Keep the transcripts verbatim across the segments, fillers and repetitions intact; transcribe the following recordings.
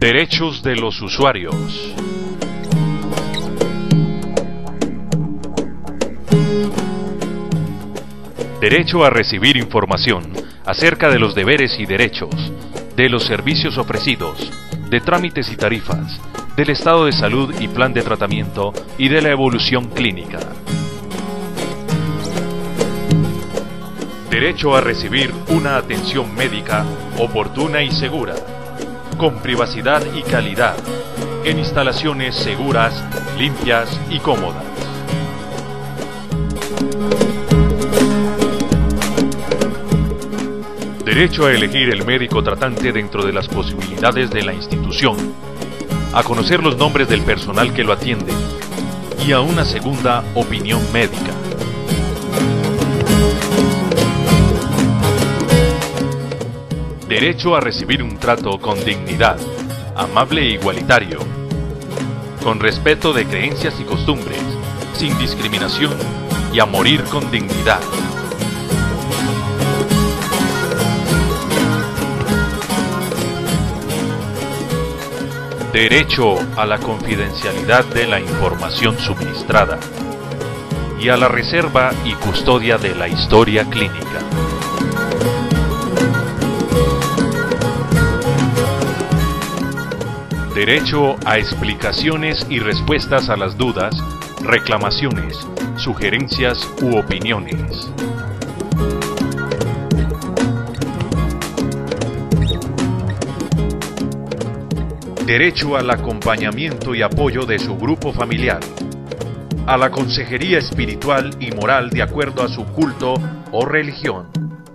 Derechos de los usuarios. Derecho a recibir información acerca de los deberes y derechos, de los servicios ofrecidos, de trámites y tarifas, del estado de salud y plan de tratamiento y de la evolución clínica. Derecho a recibir una atención médica oportuna y segura, con privacidad y calidad, en instalaciones seguras, limpias y cómodas. Derecho a elegir el médico tratante dentro de las posibilidades de la institución, a conocer los nombres del personal que lo atiende y a una segunda opinión médica. Derecho a recibir un trato con dignidad, amable e igualitario, con respeto de creencias y costumbres, sin discriminación y a morir con dignidad. Derecho a la confidencialidad de la información suministrada y a la reserva y custodia de la historia clínica. Derecho a explicaciones y respuestas a las dudas, reclamaciones, sugerencias u opiniones. Derecho al acompañamiento y apoyo de su grupo familiar, a la consejería espiritual y moral de acuerdo a su culto o religión.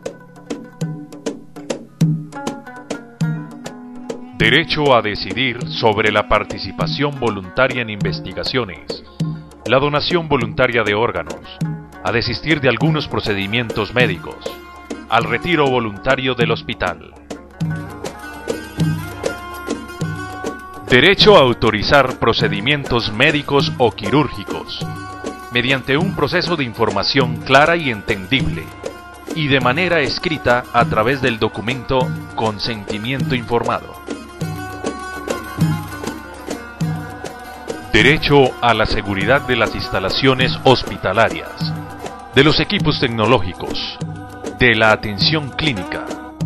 Derecho a decidir sobre la participación voluntaria en investigaciones, la donación voluntaria de órganos, a desistir de algunos procedimientos médicos, al retiro voluntario del hospital. Derecho a autorizar procedimientos médicos o quirúrgicos, mediante un proceso de información clara y entendible, y de manera escrita a través del documento consentimiento informado. Derecho a la seguridad de las instalaciones hospitalarias, de los equipos tecnológicos, de la atención clínica.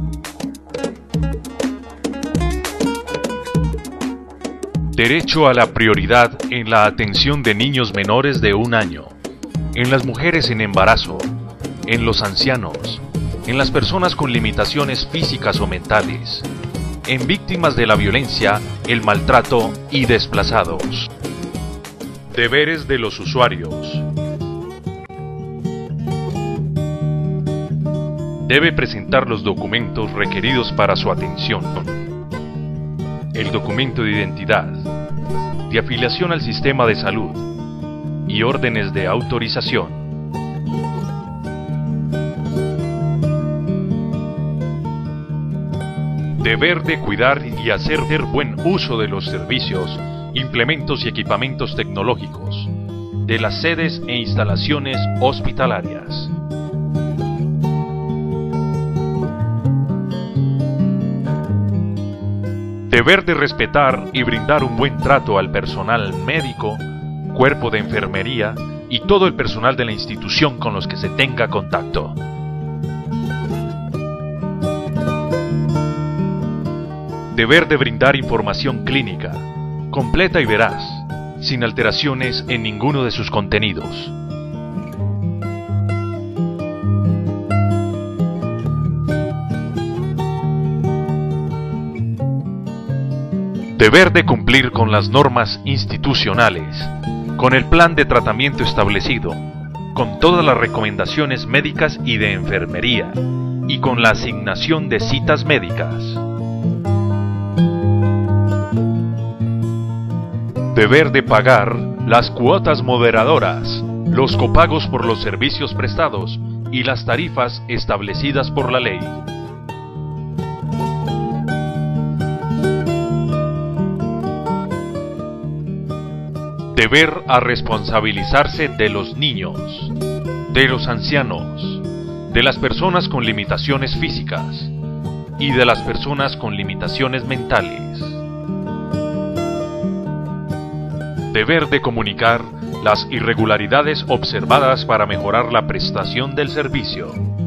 Derecho a la prioridad en la atención de niños menores de un año, en las mujeres en embarazo, en los ancianos, en las personas con limitaciones físicas o mentales, en víctimas de la violencia, el maltrato y desplazados. Deberes de los usuarios. Debe presentar los documentos requeridos para su atención. El documento de identidad, de afiliación al sistema de salud y órdenes de autorización. Deber de cuidar y hacer buen uso de los servicios, implementos y equipamientos tecnológicos, de las sedes e instalaciones hospitalarias. Deber de respetar y brindar un buen trato al personal médico, cuerpo de enfermería y todo el personal de la institución con los que se tenga contacto. Deber de brindar información clínica, completa y veraz, sin alteraciones en ninguno de sus contenidos. Deber de cumplir con las normas institucionales, con el plan de tratamiento establecido, con todas las recomendaciones médicas y de enfermería, y con la asignación de citas médicas. Deber de pagar las cuotas moderadoras, los copagos por los servicios prestados y las tarifas establecidas por la ley. Deber a responsabilizarse de los niños, de los ancianos, de las personas con limitaciones físicas y de las personas con limitaciones mentales. Deber de comunicar las irregularidades observadas para mejorar la prestación del servicio.